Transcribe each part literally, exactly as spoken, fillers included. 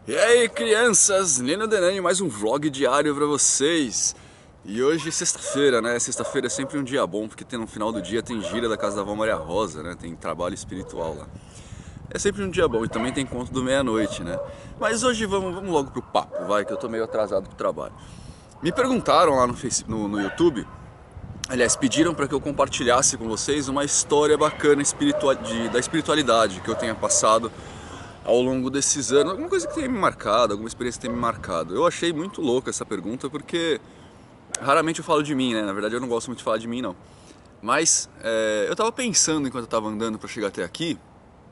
E aí, crianças, Lino Denani, mais um vlog diário pra vocês. E hoje sexta-feira, né? Sexta-feira é sempre um dia bom, porque tem, no final do dia tem gira da Casa da Vó Maria Rosa, né? Tem trabalho espiritual lá. É sempre um dia bom e também tem conto do meia-noite, né? Mas hoje vamos, vamos logo pro papo, vai, que eu tô meio atrasado pro trabalho. Me perguntaram lá no, Facebook, no, no YouTube, aliás, pediram para que eu compartilhasse com vocês uma história bacana espiritual, de, da espiritualidade que eu tenha passado ao longo desses anos, alguma coisa que tenha me marcado, alguma experiência que tenha me marcado. Eu achei muito louca essa pergunta porque raramente eu falo de mim, né? Na verdade eu não gosto muito de falar de mim, não. Mas é, eu tava pensando enquanto eu tava andando para chegar até aqui,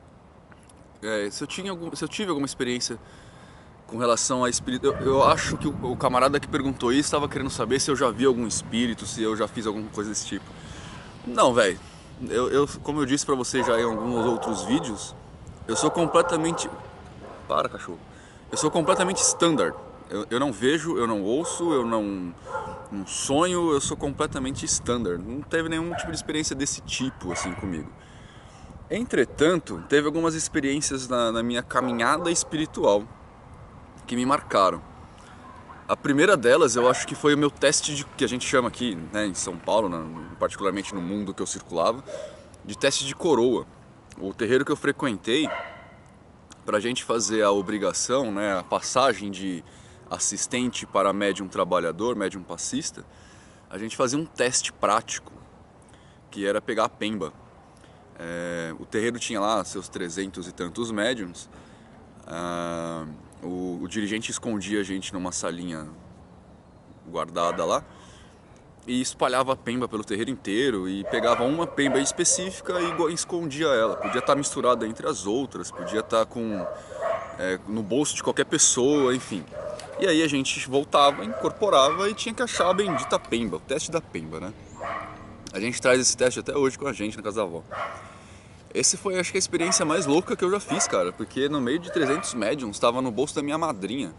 é, se, eu tinha algum, se eu tive alguma experiência com relação a espírito. Eu, eu acho que o, o camarada que perguntou isso estava querendo saber se eu já vi algum espírito, se eu já fiz alguma coisa desse tipo. Não, velho. Eu, eu, como eu disse pra vocês já em alguns outros vídeos, eu sou completamente... Para, cachorro. Eu sou completamente standard. Eu, eu não vejo, eu não ouço, eu não, não sonho, eu sou completamente standard. Não teve nenhum tipo de experiência desse tipo, assim, comigo. Entretanto, teve algumas experiências na, na minha caminhada espiritual que me marcaram. A primeira delas, eu acho que foi o meu teste de, que a gente chama aqui, né, em São Paulo, né, particularmente no mundo que eu circulava, de teste de coroa. O terreiro que eu frequentei, pra gente fazer a obrigação, né, a passagem de assistente para médium trabalhador, médium passista, a gente fazia um teste prático, que era pegar a pemba. É, o terreiro tinha lá seus trezentos e tantos médiums. Ah, o, o dirigente escondia a gente numa salinha guardada lá e espalhava a pemba pelo terreiro inteiro e pegava uma pemba específica e escondia ela. Podia estar misturada entre as outras, podia estar com, é, no bolso de qualquer pessoa, enfim. E aí a gente voltava, incorporava e tinha que achar a bendita pemba, o teste da pemba, né? A gente traz esse teste até hoje com a gente na casa da avó. Esse foi, acho que, a experiência mais louca que eu já fiz, cara, porque no meio de trezentos médiums estava no bolso da minha madrinha.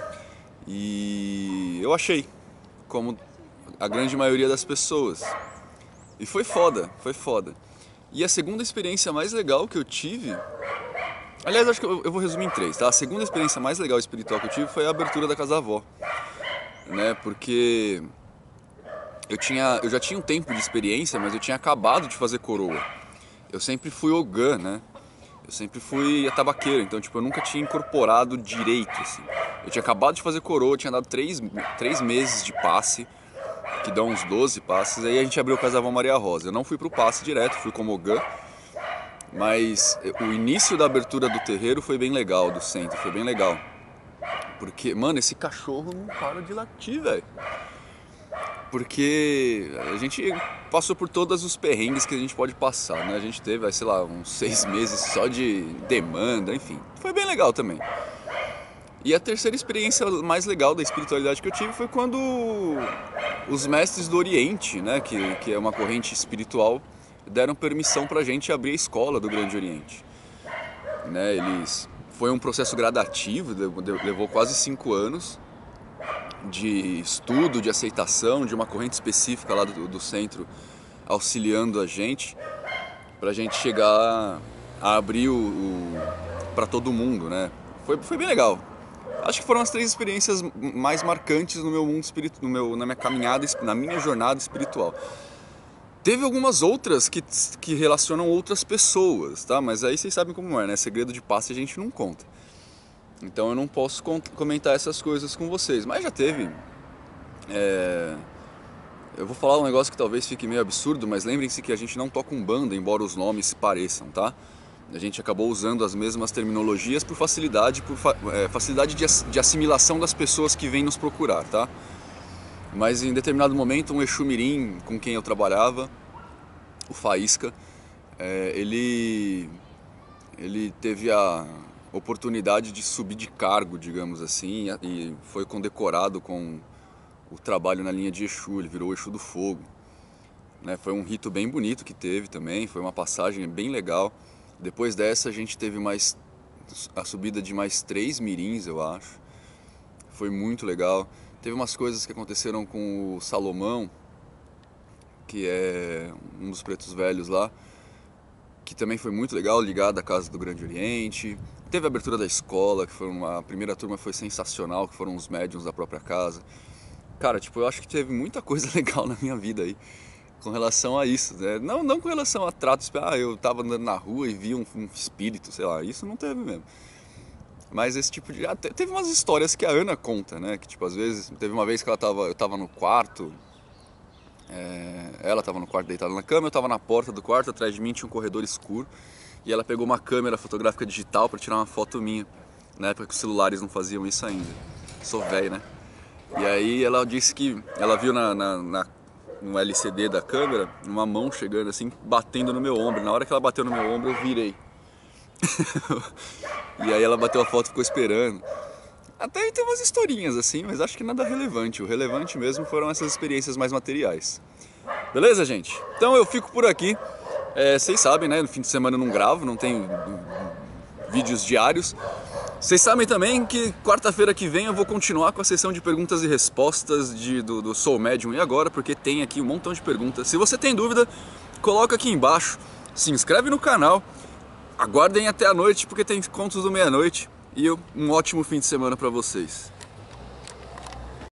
E eu achei, como a grande maioria das pessoas. E foi foda, foi foda. E a segunda experiência mais legal que eu tive... Aliás, acho que eu, eu vou resumir em três, tá? A segunda experiência mais legal espiritual que eu tive foi a abertura da casa da avó. Né? Porque eu, tinha, eu já tinha um tempo de experiência, mas eu tinha acabado de fazer coroa. Eu sempre fui ogã, né? Eu sempre fui atabaqueiro, então tipo, eu nunca tinha incorporado direito, assim. Eu tinha acabado de fazer coroa, tinha dado três, três meses de passe, que dá uns doze passes, aí a gente abriu o Casa da Vó Maria Rosa. Eu não fui pro passe direto, fui como ogã, mas o início da abertura do terreiro foi bem legal, do centro, foi bem legal. Porque, mano, esse cachorro não para de latir, velho. Porque a gente passou por todos os perrengues que a gente pode passar, né? A gente teve, sei lá, uns seis meses só de demanda, enfim. Foi bem legal também. E a terceira experiência mais legal da espiritualidade que eu tive foi quando os mestres do Oriente, né, que, que é uma corrente espiritual, deram permissão pra gente abrir a escola do Grande Oriente. Né, eles... Foi um processo gradativo, levou quase cinco anos de estudo, de aceitação, de uma corrente específica lá do, do centro auxiliando a gente, pra gente chegar a abrir o, o para todo mundo, né? Foi, foi bem legal. Acho que foram as três experiências mais marcantes no meu mundo espiritual, no meu, na minha caminhada, na minha jornada espiritual. Teve algumas outras que, que relacionam outras pessoas, tá? Mas aí vocês sabem como é, né? Segredo de passe a gente não conta. Então eu não posso comentar essas coisas com vocês. Mas já teve... É... Eu vou falar um negócio que talvez fique meio absurdo, mas lembrem-se que a gente não toca umbanda, embora os nomes se pareçam, tá? A gente acabou usando as mesmas terminologias por facilidade, por fa... é, facilidade de, ass... de assimilação das pessoas que vêm nos procurar, tá? Mas em determinado momento, um Exu Mirim com quem eu trabalhava, o Faísca, é, ele, ele teve a oportunidade de subir de cargo, digamos assim, e foi condecorado com o trabalho na linha de Exu, ele virou o Exu do Fogo. Né, foi um rito bem bonito que teve também, foi uma passagem bem legal. Depois dessa a gente teve mais a subida de mais três mirins, eu acho. Foi muito legal. Teve umas coisas que aconteceram com o Salomão, que é um dos pretos velhos lá, que também foi muito legal, ligado à Casa do Grande Oriente. Teve a abertura da escola, que foi uma, a primeira turma foi sensacional, que foram os médiums da própria casa. Cara, tipo, eu acho que teve muita coisa legal na minha vida aí, com relação a isso, né? Não, não com relação a tratos, ah, eu tava andando na rua e vi um, um espírito, sei lá, isso não teve mesmo. Mas esse tipo de... Ah, teve umas histórias que a Ana conta, né? Que tipo, às vezes, teve uma vez que ela tava, eu tava no quarto, é, ela tava no quarto deitada na cama, eu tava na porta do quarto, atrás de mim tinha um corredor escuro, e ela pegou uma câmera fotográfica digital para tirar uma foto minha, na época que os celulares não faziam isso ainda. Sou velho, né? E aí ela disse que ela viu na, na, na, no L C D da câmera uma mão chegando assim, batendo no meu ombro. Na hora que ela bateu no meu ombro, eu virei. E aí ela bateu a foto e ficou esperando. Até aí tem umas historinhas assim, mas acho que nada relevante. O relevante mesmo foram essas experiências mais materiais. Beleza, gente? Então eu fico por aqui. É, vocês sabem, né? No fim de semana eu não gravo, não tenho vídeos diários. Vocês sabem também que quarta-feira que vem eu vou continuar com a sessão de perguntas e respostas de, do, do Soul Medium E Agora, porque tem aqui um montão de perguntas. Se você tem dúvida, coloca aqui embaixo, se inscreve no canal, aguardem até a noite, porque tem contos do meia-noite, e um ótimo fim de semana para vocês.